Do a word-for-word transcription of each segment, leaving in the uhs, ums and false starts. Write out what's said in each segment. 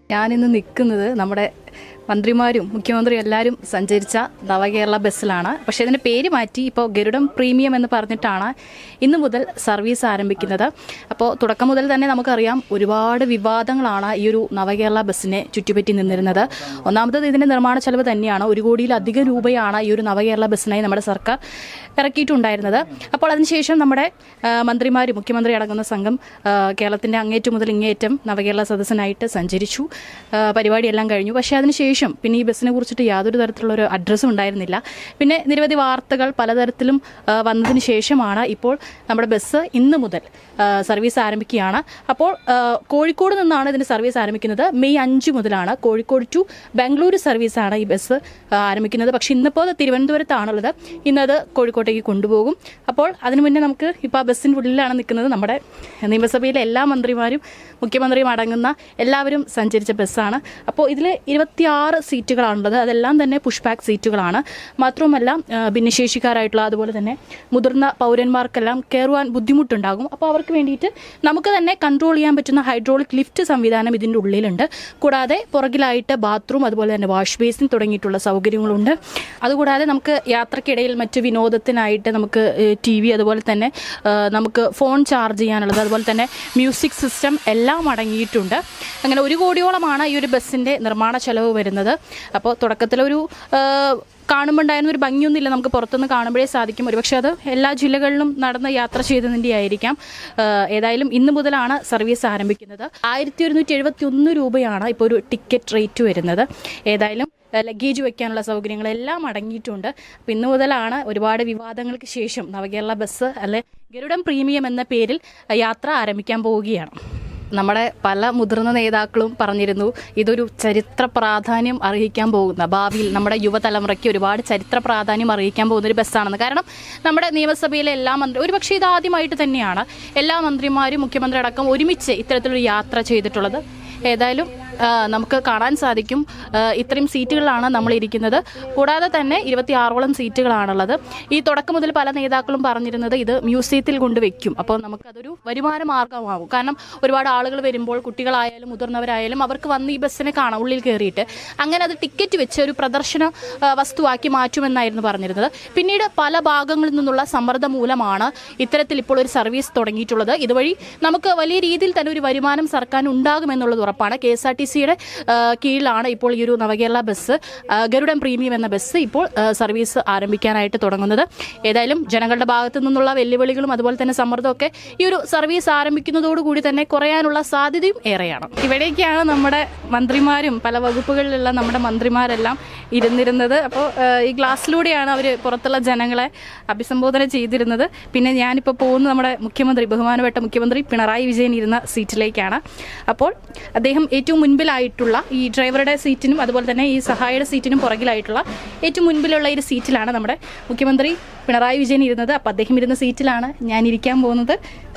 ഞാനിന്ന് നിൽക്കുന്നത് നമ്മുടെ മന്ത്രിമാരും മുഖ്യമന്ത്രിയും എല്ലാവരും സഞ്ചരിച്ച നവകേരള ബസ്സിലാണ്. പക്ഷേ ഇതിൻ്റെ പേര് മാറ്റി ഇപ്പോൾ ഗരുഡം പ്രീമിയം എന്ന് പറഞ്ഞിട്ടാണ് ഇന്ന് മുതൽ സർവീസ് ആരംഭിക്കുന്നത്. അപ്പോൾ തുടക്കം മുതൽ തന്നെ നമുക്കറിയാം ഒരുപാട് വിവാദങ്ങളാണ് ഈ ഒരു നവകേരള ബസ്സിനെ ചുറ്റിപ്പറ്റി നിന്നിരുന്നത്. ഒന്നാമത്തത് ഇതിൻ്റെ നിർമ്മാണ ചെലവ് തന്നെയാണ്. ഒരു കോടിയിലധികം രൂപയാണ് ഈ ഒരു നവകേരള ബസ്സിനായി നമ്മുടെ സർക്കാർ ഇറക്കിയിട്ടുണ്ടായിരുന്നത്. അപ്പോൾ അതിനുശേഷം നമ്മുടെ മന്ത്രിമാരും മുഖ്യമന്ത്രി അടങ്ങുന്ന സംഘം കേരളത്തിൻ്റെ അങ്ങേറ്റം മുതൽ ഇങ്ങേറ്റം നവകേരള സദസ്സിനായിട്ട് സഞ്ചരിച്ചു. പരിപാടിയെല്ലാം കഴിഞ്ഞു. പക്ഷേ അതിനുശേഷം പിന്നെ ഈ ബസ്സിനെ കുറിച്ചിട്ട് യാതൊരു തരത്തിലുള്ള ഒരു അഡ്രസ്സും ഉണ്ടായിരുന്നില്ല. പിന്നെ നിരവധി വാർത്തകൾ പലതരത്തിലും വന്നതിന് ശേഷമാണ് ഇപ്പോൾ നമ്മുടെ ബസ് ഇന്ന് മുതൽ സർവീസ് ആരംഭിക്കുകയാണ്. അപ്പോൾ കോഴിക്കോട് നിന്നാണ് ഇതിൻ്റെ സർവീസ് ആരംഭിക്കുന്നത്. മെയ് അഞ്ച് മുതലാണ് കോഴിക്കോട് ടു ബാംഗ്ലൂരു സർവീസാണ് ഈ ബസ് ആരംഭിക്കുന്നത്. പക്ഷേ ഇന്നിപ്പോൾ തിരുവനന്തപുരത്താണുള്ളത്. ഇന്നത് കോഴിക്കോട്ടേക്ക് കൊണ്ടുപോകും. അപ്പോൾ അതിനു മുന്നേ നമുക്ക് ഇപ്പോൾ ആ ബസ്സിൻ്റെ ഉള്ളിലാണ് നിൽക്കുന്നത്. നമ്മുടെ നിയമസഭയിലെ എല്ലാ മന്ത്രിമാരും മുഖ്യമന്ത്രിയും അടങ്ങുന്ന എല്ലാവരും സഞ്ചരിച്ച ബസ്സാണ്. അപ്പോൾ ഇതിൽ ഇരുപത്തിയാറ് സീറ്റുകളാണുള്ളത്. അതെല്ലാം തന്നെ പുഷ് ബാക്ക് സീറ്റുകളാണ്. മാത്രവുമല്ല ഭിന്നശേഷിക്കാരായിട്ടുള്ള അതുപോലെ തന്നെ മുതിർന്ന പൗരന്മാർക്കെല്ലാം കയറുവാൻ ബുദ്ധിമുട്ടുണ്ടാകും. അപ്പോൾ അവർക്ക് വേണ്ടിയിട്ട് നമുക്ക് തന്നെ കൺട്രോൾ ചെയ്യാൻ പറ്റുന്ന ഹൈഡ്രോളിക് ലിഫ്റ്റ് സംവിധാനം ഇതിൻ്റെ ഉള്ളിലുണ്ട്. കൂടാതെ പുറകിലായിട്ട് ബാത്റൂം അതുപോലെ തന്നെ വാഷ് ബേസിൻ തുടങ്ങിയിട്ടുള്ള സൗകര്യങ്ങളുണ്ട്. അതുകൂടാതെ നമുക്ക് യാത്രക്കിടയിൽ മറ്റ് വിനോദത്തിനായിട്ട് നമുക്ക് ടി വി അതുപോലെ തന്നെ നമുക്ക് ഫോൺ ചാർജ് ചെയ്യാനുള്ളത് അതുപോലെ തന്നെ മ്യൂസിക് സിസ്റ്റം എല്ലാം അടങ്ങിയിട്ടുണ്ട്. അങ്ങനെ ഒരു കോടിയോളമാണ് ഈ ഒരു ബസ്സിൻ്റെ നിർമ്മാണ ചെലവ് വരുന്നത്. അപ്പോൾ തുടക്കത്തിലൊരു കാണുമ്പോൾ ഉണ്ടായിരുന്ന ഒരു ഭംഗിയൊന്നുമില്ല. നമുക്ക് പുറത്തുനിന്ന് കാണുമ്പോഴേ സാധിക്കും. ഒരുപക്ഷെ അത് എല്ലാ ജില്ലകളിലും നടന്ന് യാത്ര ചെയ്തതിൻ്റെ ആയിരിക്കാം. ഏതായാലും ഇന്ന് മുതലാണ് സർവീസ് ആരംഭിക്കുന്നത്. ആയിരത്തി ഒരുന്നൂറ്റി എഴുപത്തി ഒന്ന് രൂപയാണ് ഇപ്പോൾ ഒരു ടിക്കറ്റ് റേറ്റ് വരുന്നത്. ഏതായാലും ലഗേജ് വയ്ക്കാനുള്ള സൗകര്യങ്ങളെല്ലാം അടങ്ങിയിട്ടുണ്ട്. അപ്പം ഇന്ന് മുതലാണ് ഒരുപാട് വിവാദങ്ങൾക്ക് ശേഷം നവകേരള ബസ് അല്ലെ ഗരുഡം പ്രീമിയം എന്ന പേരിൽ യാത്ര ആരംഭിക്കാൻ പോവുകയാണ്. നമ്മുടെ പല മുതിർന്ന നേതാക്കളും പറഞ്ഞിരുന്നു ഇതൊരു ചരിത്ര പ്രാധാന്യം അർഹിക്കാൻ പോകുന്ന ഭാവിയിൽ നമ്മുടെ യുവതലമുറയ്ക്ക് ഒരുപാട് ചരിത്ര പ്രാധാന്യം അർഹിക്കാൻ പോകുന്ന ഒരു ബസ്സാണെന്ന്. കാരണം നമ്മുടെ നിയമസഭയിലെ എല്ലാ മന്ത്രി ഒരുപക്ഷെ ഇതാദ്യമായിട്ട് തന്നെയാണ് എല്ലാ മന്ത്രിമാരും മുഖ്യമന്ത്രി അടക്കം ഒരുമിച്ച് ഇത്തരത്തിലൊരു യാത്ര ചെയ്തിട്ടുള്ളത്. ഏതായാലും നമുക്ക് കാണാൻ സാധിക്കും ഇത്രയും സീറ്റുകളാണ് നമ്മൾ ഇരിക്കുന്നത്. കൂടാതെ തന്നെ ഇരുപത്തിയാറോളം സീറ്റുകളാണുള്ളത്. ഈ തുടക്കം മുതൽ പല നേതാക്കളും പറഞ്ഞിരുന്നത് ഇത് മ്യൂസിയത്തിൽ കൊണ്ടുവയ്ക്കും. അപ്പോൾ നമുക്കതൊരു വരുമാന മാർഗമാകും. കാരണം ഒരുപാട് ആളുകൾ വരുമ്പോൾ കുട്ടികളായാലും മുതിർന്നവരായാലും അവർക്ക് വന്ന് ഈ ബസ്സിനെ കാണാം ഉള്ളിൽ കയറിയിട്ട്. അങ്ങനെ അത് ടിക്കറ്റ് വെച്ച് ഒരു പ്രദർശന വസ്തുവാക്കി മാറ്റുമെന്നായിരുന്നു പറഞ്ഞിരുന്നത്. പിന്നീട് പല ഭാഗങ്ങളിൽ നിന്നുള്ള സമ്മർദ്ദം മൂലമാണ് ഇത്തരത്തിൽ ഇപ്പോൾ ഒരു സർവീസ് തുടങ്ങിയിട്ടുള്ളത്. ഇതുവഴി നമുക്ക് വലിയ രീതിയിൽ തന്നെ ഒരു വരുമാനം സർക്കാരിന് ഉണ്ടാകുമെന്നുള്ളത് ഉറപ്പാണ്. കെ എസ് ആർ ടി സിയുടെ കീഴിലാണ് ഇപ്പോൾ ഈ ഒരു നവകേരള ബസ് ഗരുഡം പ്രീമിയം എന്ന ബസ് ഇപ്പോൾ സർവീസ് ആരംഭിക്കാനായിട്ട് തുടങ്ങുന്നത്. ഏതായാലും ജനങ്ങളുടെ ഭാഗത്തു നിന്നുള്ള വെല്ലുവിളികളും അതുപോലെ തന്നെ സമ്മർദ്ദമൊക്കെ ഈ ഒരു സർവീസ് ആരംഭിക്കുന്നതോടുകൂടി തന്നെ കുറയാനുള്ള സാധ്യതയും ഏറെയാണ്. ഇവിടേക്കാണ് നമ്മുടെ മന്ത്രിമാരും പല വകുപ്പുകളിലുള്ള നമ്മുടെ മന്ത്രിമാരെല്ലാം ഇരുന്നിരുന്നത്. അപ്പോൾ ഈ ഗ്ലാസ്സിലൂടെയാണ് അവർ പുറത്തുള്ള ജനങ്ങളെ അഭിസംബോധന ചെയ്തിരുന്നത്. പിന്നെ ഞാനിപ്പോൾ പോകുന്നത് നമ്മുടെ മുഖ്യമന്ത്രി ബഹുമാനപ്പെട്ട മുഖ്യമന്ത്രി പിണറായി വിജയൻ ഇരുന്ന സീറ്റിലേക്കാണ്. അപ്പോൾ അദ്ദേഹം ഏറ്റവും മുൻപിലായിട്ടുള്ള ഈ ഡ്രൈവറുടെ സീറ്റിനും അതുപോലെ തന്നെ ഈ സഹായിയുടെ സീറ്റിനും പുറകിലായിട്ടുള്ള ഏറ്റവും മുൻപിലുള്ള ഒരു സീറ്റിലാണ് നമ്മുടെ മുഖ്യമന്ത്രി പിണറായി വിജയൻ ഇരുന്നത്. അപ്പോൾ അദ്ദേഹം ഇരുന്ന സീറ്റിലാണ് ഞാൻ ഇരിക്കാൻ പോകുന്നത്.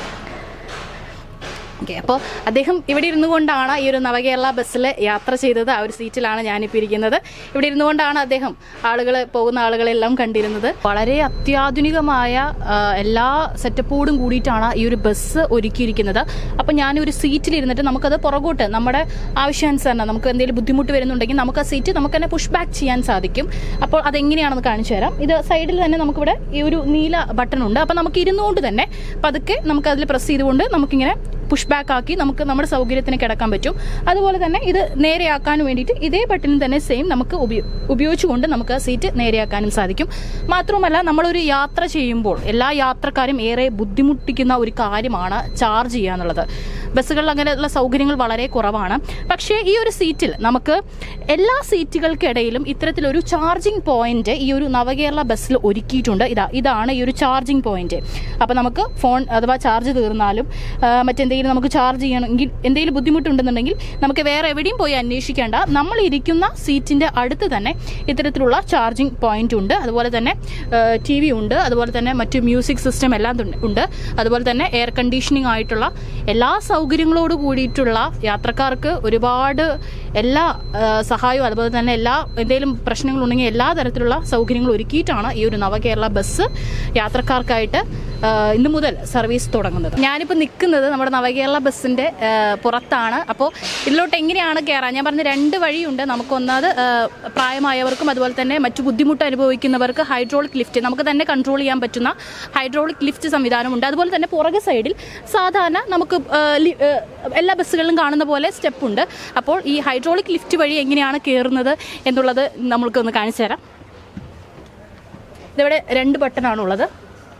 ഓക്കെ, അപ്പോൾ അദ്ദേഹം ഇവിടെ ഇരുന്നു കൊണ്ടാണ് ഈ ഒരു നവകേരള ബസ്സിൽ യാത്ര ചെയ്തത്. ആ ഒരു സീറ്റിലാണ് ഞാനിപ്പോൾ ഇരിക്കുന്നത്. ഇവിടെ ഇരുന്നു കൊണ്ടാണ് അദ്ദേഹം ആളുകൾ പോകുന്ന ആളുകളെല്ലാം കണ്ടിരുന്നത്. വളരെ അത്യാധുനികമായ എല്ലാ സെറ്റപ്പോടും കൂടിയിട്ടാണ് ഈ ഒരു ബസ് ഒരുക്കിയിരിക്കുന്നത്. അപ്പോൾ ഞാനൊരു സീറ്റിലിരുന്നിട്ട് നമുക്കത് പുറകോട്ട് നമ്മുടെ ആവശ്യാനുസരണം നമുക്ക് എന്തെങ്കിലും ബുദ്ധിമുട്ട് വരുന്നുണ്ടെങ്കിൽ നമുക്ക് ആ സീറ്റ് നമുക്ക് തന്നെ പുഷ് ബാക്ക് ചെയ്യാൻ സാധിക്കും. അപ്പോൾ അതെങ്ങനെയാണെന്ന് കാണിച്ചു തരാം. ഇത് സൈഡിൽ തന്നെ നമുക്കിവിടെ ഈ ഒരു നീല ബട്ടൺ ഉണ്ട്. അപ്പോൾ നമുക്ക് ഇരുന്നുകൊണ്ട് തന്നെ പതുക്കെ നമുക്ക് അതിൽ പ്രസ് ചെയ്തുകൊണ്ട് നമുക്കിങ്ങനെ പുഷ് ബാക്ക് ആക്കി നമുക്ക് നമ്മുടെ സൗകര്യത്തിന് കിടക്കാൻ പറ്റും. അതുപോലെ തന്നെ ഇത് നേരെയാക്കാൻ വേണ്ടിയിട്ട് ഇതേ ബട്ടണിൽ തന്നെ സെയിം നമുക്ക് ഉപയോഗിച്ചുകൊണ്ട് നമുക്ക് സീറ്റ് നേരെയാക്കാനും സാധിക്കും. മാത്രമല്ല നമ്മളൊരു യാത്ര ചെയ്യുമ്പോൾ എല്ലാ യാത്രക്കാരും ഏറെ ബുദ്ധിമുട്ടിക്കുന്ന ഒരു കാര്യമാണ് ചാർജ് ചെയ്യുക എന്നുള്ളത്. ബസ്സുകളിൽ അങ്ങനെയുള്ള സൗകര്യങ്ങൾ വളരെ കുറവാണ്. പക്ഷേ ഈ ഒരു സീറ്റിൽ നമുക്ക് എല്ലാ സീറ്റുകൾക്കിടയിലും ഇത്തരത്തിലൊരു ചാർജിങ് പോയിന്റ് ഈ ഒരു നവകേരള ബസ്സിൽ ഒരുക്കിയിട്ടുണ്ട്. ഇതാ ഇതാണ് ഈ ഒരു ചാർജിങ് പോയിന്റ്. അപ്പോൾ നമുക്ക് ഫോൺ അഥവാ ചാർജ് തീർന്നാലും മറ്റെന്തെങ്കിലും നമുക്ക് ചാർജ് ചെയ്യണമെങ്കിൽ എന്തെങ്കിലും ബുദ്ധിമുട്ടുണ്ടെന്നുണ്ടെങ്കിൽ നമുക്ക് വേറെ എവിടെയും പോയി അന്വേഷിക്കേണ്ട. നമ്മൾ ഇരിക്കുന്ന സീറ്റിൻ്റെ അടുത്ത് തന്നെ ഇത്തരത്തിലുള്ള ചാർജിങ് പോയിന്റ് ഉണ്ട്. അതുപോലെ തന്നെ ടി വി ഉണ്ട്. അതുപോലെ തന്നെ മറ്റ് മ്യൂസിക് സിസ്റ്റം എല്ലാം ഉണ്ട്. അതുപോലെ തന്നെ എയർ കണ്ടീഷനിങ് ആയിട്ടുള്ള എല്ലാ സൗകര്യങ്ങളോട് കൂടിയിട്ടുള്ള യാത്രക്കാർക്ക് ഒരുപാട് എല്ലാ സഹായവും അതുപോലെ തന്നെ എല്ലാ എന്തെങ്കിലും പ്രശ്നങ്ങളുണ്ടെങ്കിൽ എല്ലാ തരത്തിലുള്ള സൗകര്യങ്ങളും ഒരുക്കിയിട്ടാണ് ഈ ഒരു നവകേരള ബസ് യാത്രക്കാർക്കായിട്ട് ഇന്നു മുതൽ സർവീസ് തുടങ്ങുന്നത്. ഞാനിപ്പോൾ നിൽക്കുന്നത് നമ്മുടെ നവകേരള ബസ്സിൻ്റെ പുറത്താണ്. അപ്പോൾ ഇതിലോട്ട് എങ്ങനെയാണ് കയറാൻ? ഞാൻ പറഞ്ഞ രണ്ട് വഴിയുണ്ട്. നമുക്കൊന്നത് പ്രായമായവർക്കും അതുപോലെ തന്നെ മറ്റു ബുദ്ധിമുട്ട് അനുഭവിക്കുന്നവർക്ക് ഹൈഡ്രോളിക് ലിഫ്റ്റ്, നമുക്ക് തന്നെ കൺട്രോൾ ചെയ്യാൻ പറ്റുന്ന ഹൈഡ്രോളിക് ലിഫ്റ്റ് സംവിധാനമുണ്ട്. അതുപോലെ തന്നെ പുറകെ സൈഡിൽ സാധാരണ നമുക്ക് എല്ലാ ബസ്സുകളിലും കാണുന്ന പോലെ സ്റ്റെപ്പുണ്ട്. അപ്പോൾ ഈ ഹൈഡ്രോളിക് ലിഫ്റ്റ് വഴി എങ്ങനെയാണ് കയറുന്നത് എന്നുള്ളത് നമ്മൾക്കൊന്ന് കാണിച്ചു തരാം. ഇതിവിടെ രണ്ട് ബട്ടണാണുള്ളത്.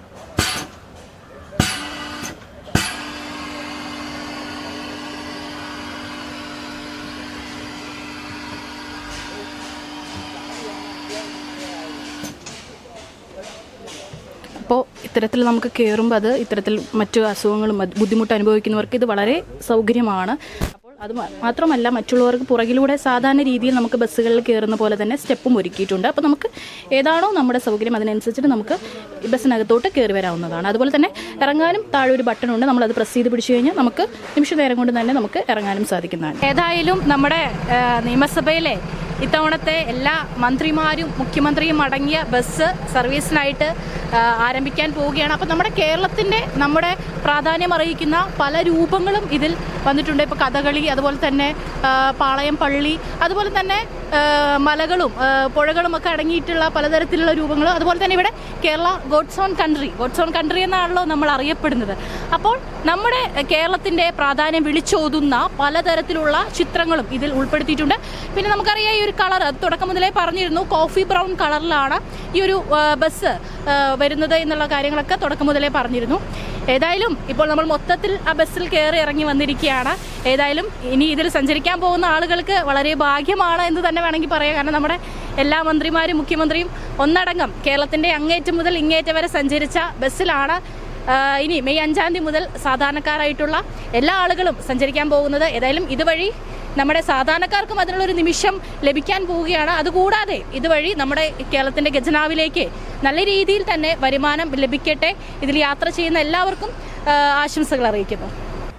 അപ്പോൾ ഇത്തരത്തിൽ നമുക്ക് കയറുമ്പോൾ അത് ഇത്തരത്തിൽ മറ്റു അസുഖങ്ങളും ബുദ്ധിമുട്ട് അനുഭവിക്കുന്നവർക്ക് ഇത് വളരെ സൗകര്യമാണ്. അപ്പോൾ അത് മാത്രമല്ല, മറ്റുള്ളവർക്ക് പുറകിലൂടെ സാധാരണ രീതിയിൽ നമുക്ക് ബസ്സുകളിൽ കയറുന്ന പോലെ തന്നെ സ്റ്റെപ്പും ഒരുക്കിയിട്ടുണ്ട്. അപ്പോൾ നമുക്ക് ഏതാണോ നമ്മുടെ സൗകര്യം അതിനനുസരിച്ചിട്ട് നമുക്ക് ബസ്സിനകത്തോട്ട് കയറി വരാവുന്നതാണ്. അതുപോലെ തന്നെ ഇറങ്ങാനും താഴെ ഒരു ബട്ടൺ ഉണ്ട്. നമ്മളത് പ്രസ് ചെയ്ത് പിടിച്ചു കഴിഞ്ഞാൽ നമുക്ക് നിമിഷ നേരം കൊണ്ട് തന്നെ നമുക്ക് ഇറങ്ങാനും സാധിക്കുന്നതാണ്. ഏതായാലും നമ്മുടെ നിയമസഭയിലെ ഇത്തവണത്തെ എല്ലാ മന്ത്രിമാരും മുഖ്യമന്ത്രിയും അടങ്ങിയ ബസ് സർവീസിനായിട്ട് ആരംഭിക്കാൻ പോവുകയാണ്. അപ്പോൾ നമ്മുടെ കേരളത്തിൻ്റെ നമ്മുടെ പ്രാധാന്യം അറിയിക്കുന്ന പല രൂപങ്ങളും ഇതിൽ വന്നിട്ടുണ്ട്. ഇപ്പോൾ കഥകളി, അതുപോലെ തന്നെ പാളയം പള്ളി, അതുപോലെ തന്നെ മലകളും പുഴകളും ഒക്കെ അടങ്ങിയിട്ടുള്ള പലതരത്തിലുള്ള രൂപങ്ങൾ. അതുപോലെ തന്നെ ഇവിടെ Kerala God's own country, God's own country എന്നാണല്ലോ നമ്മൾ അറിയപ്പെടുന്നത്. അപ്പോൾ നമ്മുടെ കേരളത്തിൻ്റെ പ്രാധാന്യം വിളിച്ചോതുന്ന പലതരത്തിലുള്ള ചിത്രങ്ങളും ഇതിൽ ഉൾപ്പെടുത്തിയിട്ടുണ്ട്. പിന്നെ നമുക്കറിയാം ഈ ഒരു കളർ തുടക്കം മുതലേ പറഞ്ഞിരുന്നു, കോഫി ബ്രൗൺ കളറിലാണ് ഈ ഒരു ബസ് വരുന്നത് എന്നുള്ള കാര്യങ്ങളൊക്കെ തുടക്കം മുതലേ പറഞ്ഞിരുന്നു. ഏതായാലും ഇപ്പോൾ നമ്മൾ മൊത്തത്തിൽ ആ ബസ്സിൽ കയറി ഇറങ്ങി വന്നിരിക്കുകയാണ്. ഏതായാലും ഇനി ഇതിൽ സഞ്ചരിക്കാൻ പോകുന്ന ആളുകൾക്ക് വളരെ ഭാഗ്യമാണ് എന്ന് തന്നെ വേണമെങ്കിൽ പറയാം. കാരണം നമ്മുടെ എല്ലാ മന്ത്രിമാരും മുഖ്യമന്ത്രിയും ഒന്നടങ്കം കേരളത്തിൻ്റെ അങ്ങേറ്റം മുതൽ ഇങ്ങേറ്റം വരെ സഞ്ചരിച്ച ബസ്സിലാണ് ഇനി മെയ് അഞ്ചാം തീയതി മുതൽ സാധാരണക്കാരായിട്ടുള്ള എല്ലാ ആളുകളും സഞ്ചരിക്കാൻ പോകുന്നത്. ഏതായാലും ഇതുവഴി നമ്മുടെ സാധാരണക്കാർക്കും അതിനുള്ളൊരു നിമിഷം ലഭിക്കാൻ പോവുകയാണ്. അതുകൂടാതെ ഇതുവഴി നമ്മുടെ കേരളത്തിൻ്റെ ഖജനാവിലേക്ക് നല്ല രീതിയിൽ തന്നെ വരുമാനം ലഭിക്കട്ടെ. ഇതിൽ യാത്ര ചെയ്യുന്ന എല്ലാവർക്കും ആശംസകൾ അറിയിക്കുന്നു.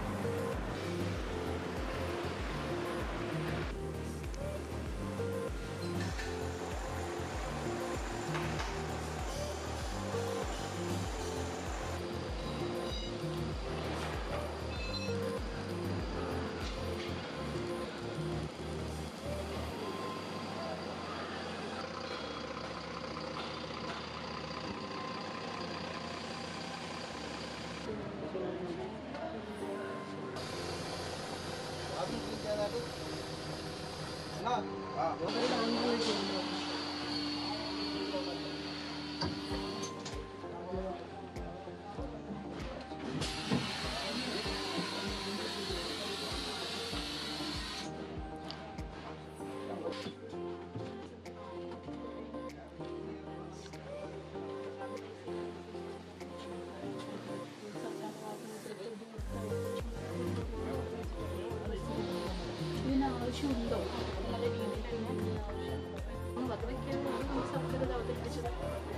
ആവശ്യമുണ്ടോ നല്ല രീതിയിൽ തന്നെ അത് വയ്ക്കാനാണ് സർക്കാർ ഇത് അവതരിപ്പിച്ചത്.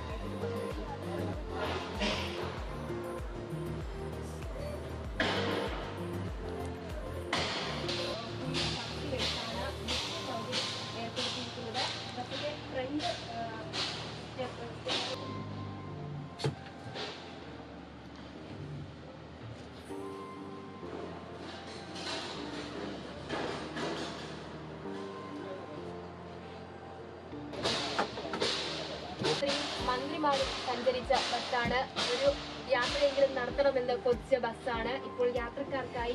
ഏർപ്പെടുത്തിയിരിക്കുന്നത് ബസ്സിന്റെ ഫ്രണ്ട് മന്ത്രിമാരും സഞ്ചരിച്ച ബസ്സാണ്. ഒരു യാത്രയെങ്കിലും നടത്തണമെന്ന് കൊതിച്ച ബസ്സാണ്. ഇപ്പോൾ യാത്രക്കാർക്കായി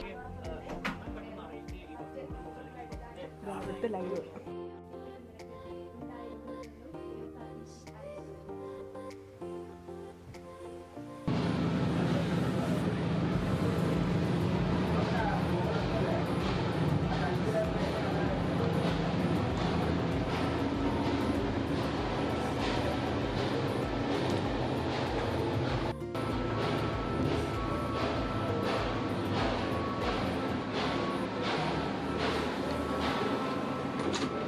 you.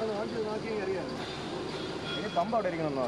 ഇനി കമ്പ് അവിടെ ഇരിക്കണമെന്നോ